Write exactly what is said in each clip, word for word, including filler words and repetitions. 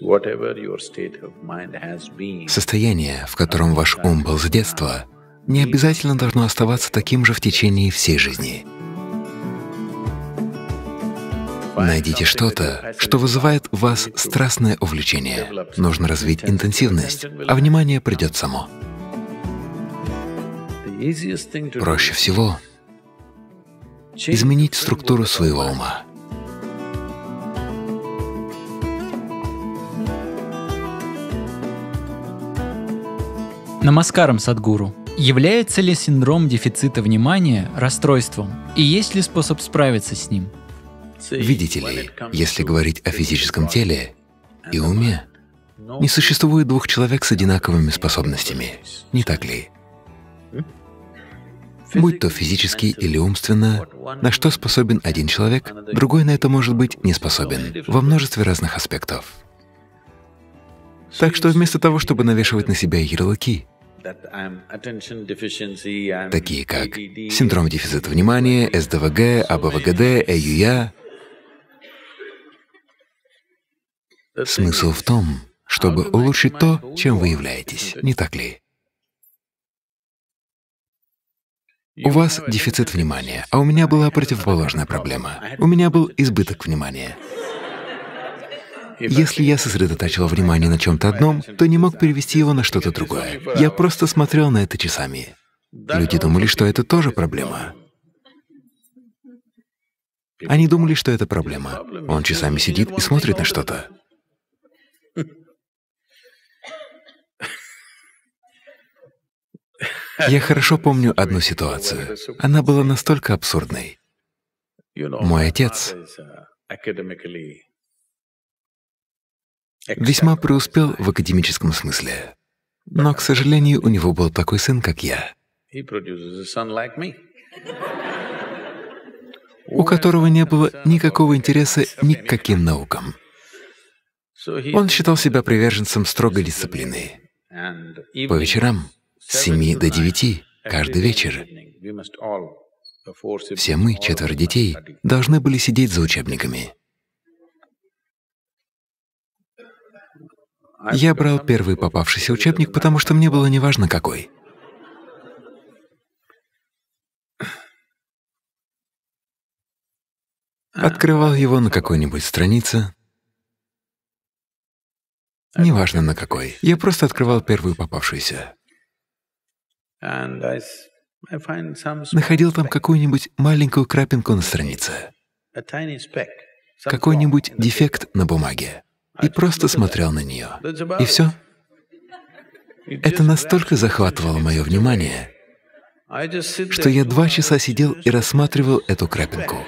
Состояние, в котором ваш ум был с детства, не обязательно должно оставаться таким же в течение всей жизни. Найдите что-то, что вызывает в вас страстное увлечение. Нужно развить интенсивность, а внимание придет само. Проще всего изменить структуру своего ума. Намаскарам, Садгуру. Является ли синдром дефицита внимания расстройством? И есть ли способ справиться с ним? Видите ли, если говорить о физическом теле и уме, не существует двух человек с одинаковыми способностями, не так ли? Будь то физически или умственно, на что способен один человек, другой на это может быть не способен во множестве разных аспектов. Так что вместо того, чтобы навешивать на себя ярлыки, такие как синдром дефицита внимания, эс дэ вэ гэ, а бэ вэ гэ дэ, э ю я, смысл в том, чтобы улучшить то, чем вы являетесь, не так ли? У вас дефицит внимания, а у меня была противоположная проблема. У меня был избыток внимания. Если я сосредотачивал внимание на чем-то одном, то не мог перевести его на что-то другое. Я просто смотрел на это часами. Люди думали, что это тоже проблема. Они думали, что это проблема. Он часами сидит и смотрит на что-то. Я хорошо помню одну ситуацию. Она была настолько абсурдной. Мой отец весьма преуспел в академическом смысле, но, к сожалению, у него был такой сын, как я, у которого не было никакого интереса ни к каким наукам. Он считал себя приверженцем строгой дисциплины. По вечерам с семи до девяти каждый вечер все мы, четверо детей, должны были сидеть за учебниками. Я брал первый попавшийся учебник, потому что мне было неважно какой. Открывал его на какой-нибудь странице, неважно на какой. Я просто открывал первую попавшуюся. Находил там какую-нибудь маленькую крапинку на странице, какой-нибудь дефект на бумаге, и просто смотрел на нее. И все. Это настолько захватывало мое внимание, что я два часа сидел и рассматривал эту крапинку.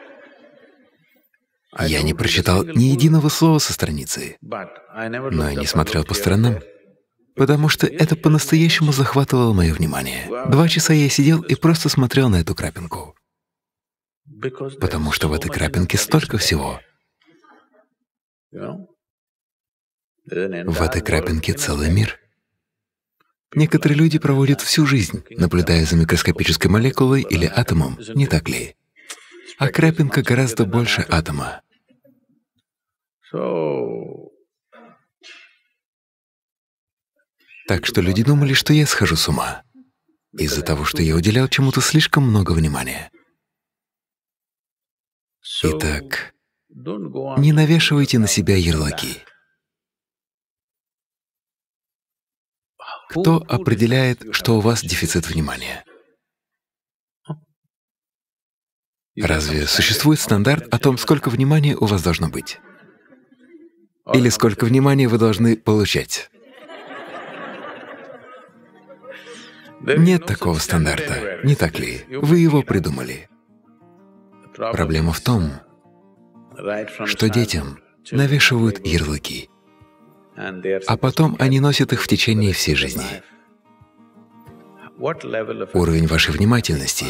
Я не прочитал ни единого слова со страницы, но и не смотрел по сторонам, потому что это по-настоящему захватывало мое внимание. Два часа я сидел и просто смотрел на эту крапинку, потому что в этой крапинке столько всего. В этой крапинке целый мир. Некоторые люди проводят всю жизнь, наблюдая за микроскопической молекулой или атомом, не так ли? А крапинка гораздо больше атома. Так что люди думали, что я схожу с ума из-за того, что я уделял чему-то слишком много внимания. Итак, не навешивайте на себя ярлыки. Кто определяет, что у вас дефицит внимания? Разве существует стандарт о том, сколько внимания у вас должно быть? Или сколько внимания вы должны получать? Нет такого стандарта, не так ли? Вы его придумали. Проблема в том, что детям навешивают ярлыки, а потом они носят их в течение всей жизни. Уровень вашей внимательности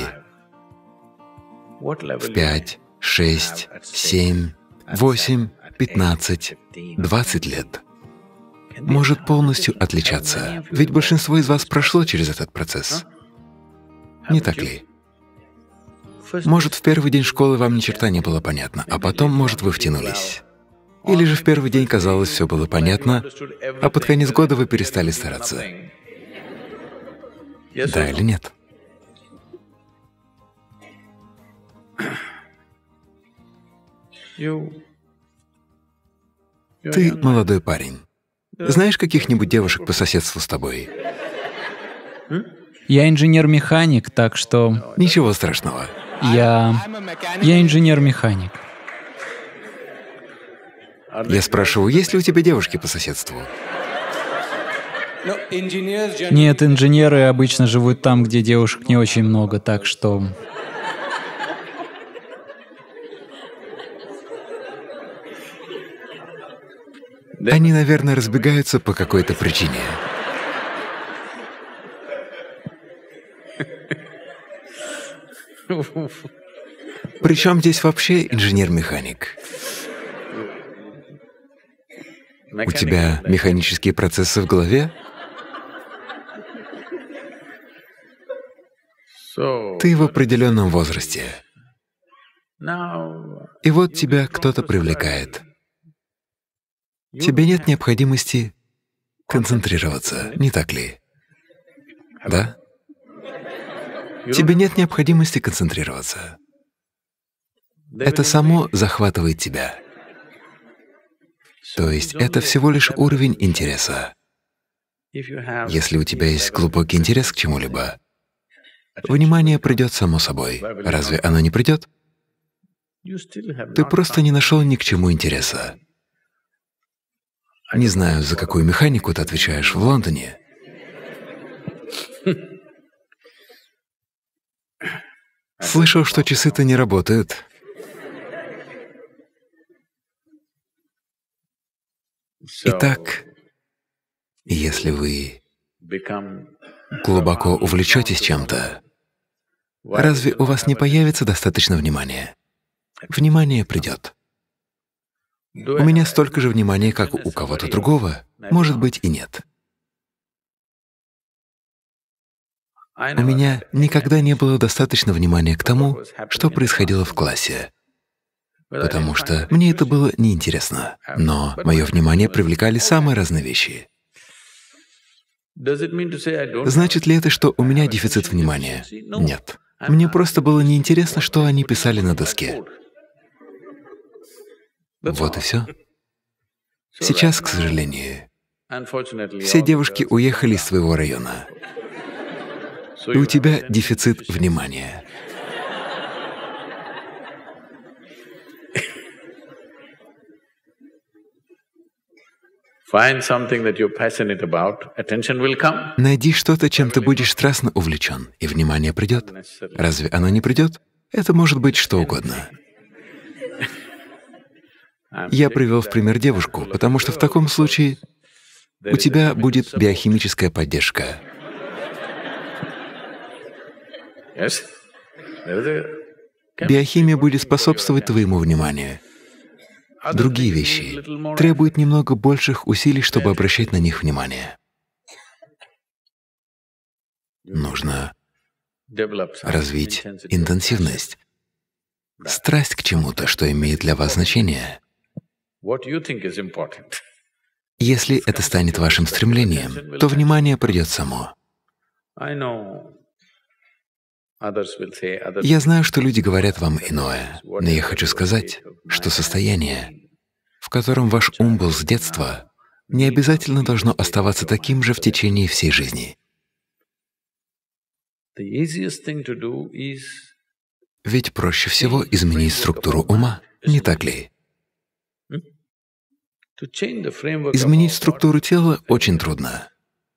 в пять, шесть, семь, восемь, пятнадцать, двадцать лет может полностью отличаться, ведь большинство из вас прошло через этот процесс. Не так ли? Может, в первый день школы вам ни черта не было понятно, а потом, может, вы втянулись. Или же в первый день казалось, все было понятно, а под конец года вы перестали стараться? Да или нет? Ты молодой парень. Знаешь каких-нибудь девушек по соседству с тобой? Я инженер-механик, так что… Ничего страшного. Я… Я инженер-механик. Я спрашиваю, есть ли у тебя девушки по соседству? Нет, инженеры обычно живут там, где девушек не очень много, так что… Они, наверное, разбегаются по какой-то причине. Причем здесь вообще инженер-механик? У тебя механические процессы в голове? Ты в определенном возрасте. И вот тебя кто-то привлекает. Тебе нет необходимости концентрироваться, не так ли? Да? Тебе нет необходимости концентрироваться. Это само захватывает тебя. То есть это всего лишь уровень интереса. Если у тебя есть глубокий интерес к чему-либо, внимание придет само собой. Разве оно не придет? Ты просто не нашел ни к чему интереса. Не знаю, за какую механику ты отвечаешь в Лондоне. Слышал, что часы-то не работают. Итак, если вы глубоко увлечетесь чем-то, разве у вас не появится достаточно внимания? Внимание придет. У меня столько же внимания, как у кого-то другого, может быть и нет. У меня никогда не было достаточно внимания к тому, что происходило в классе, потому что мне это было неинтересно. Но мое внимание привлекали самые разные вещи. Значит ли это, что у меня дефицит внимания? Нет. Мне просто было неинтересно, что они писали на доске. Вот и все. Сейчас, к сожалению, все девушки уехали из твоего района, и у тебя дефицит внимания. Найди что-то, чем ты будешь страстно увлечен, и внимание придет. Разве оно не придет? Это может быть что угодно. Я привел в пример девушку, потому что в таком случае у тебя будет биохимическая поддержка. Биохимия будет способствовать твоему вниманию. Другие вещи требуют немного больших усилий, чтобы обращать на них внимание. Нужно развить интенсивность, страсть к чему-то, что имеет для вас значение. Если это станет вашим стремлением, то внимание придет само. Я знаю, что люди говорят вам иное, но я хочу сказать, что состояние, в котором ваш ум был с детства, не обязательно должно оставаться таким же в течение всей жизни. Ведь проще всего изменить структуру ума, не так ли? Изменить структуру тела очень трудно.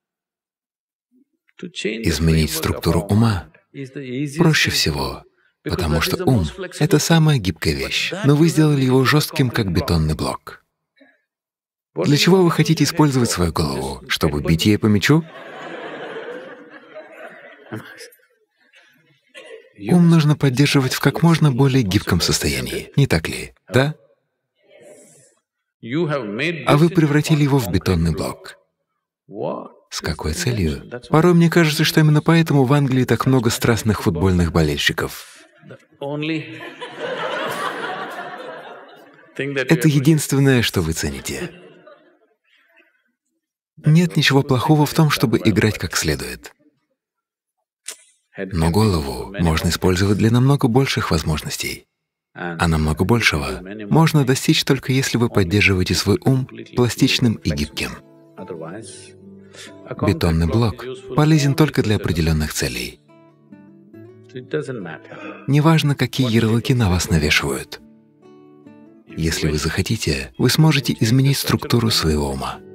Изменить структуру ума проще всего, потому что ум — это самая гибкая вещь, но вы сделали его жестким, как бетонный блок. Для чего вы хотите использовать свою голову? Чтобы бить ей по мячу? Ум нужно поддерживать в как можно более гибком состоянии, не так ли? Да? А вы превратили его в бетонный блок. С какой целью? Порой мне кажется, что именно поэтому в Англии так много страстных футбольных болельщиков. Это единственное, что вы цените. Нет ничего плохого в том, чтобы играть как следует. Но голову можно использовать для намного больших возможностей. А намного большего можно достичь только если вы поддерживаете свой ум пластичным и гибким. Бетонный блок полезен только для определенных целей. Неважно, какие ярлыки на вас навешивают. Если вы захотите, вы сможете изменить структуру своего ума.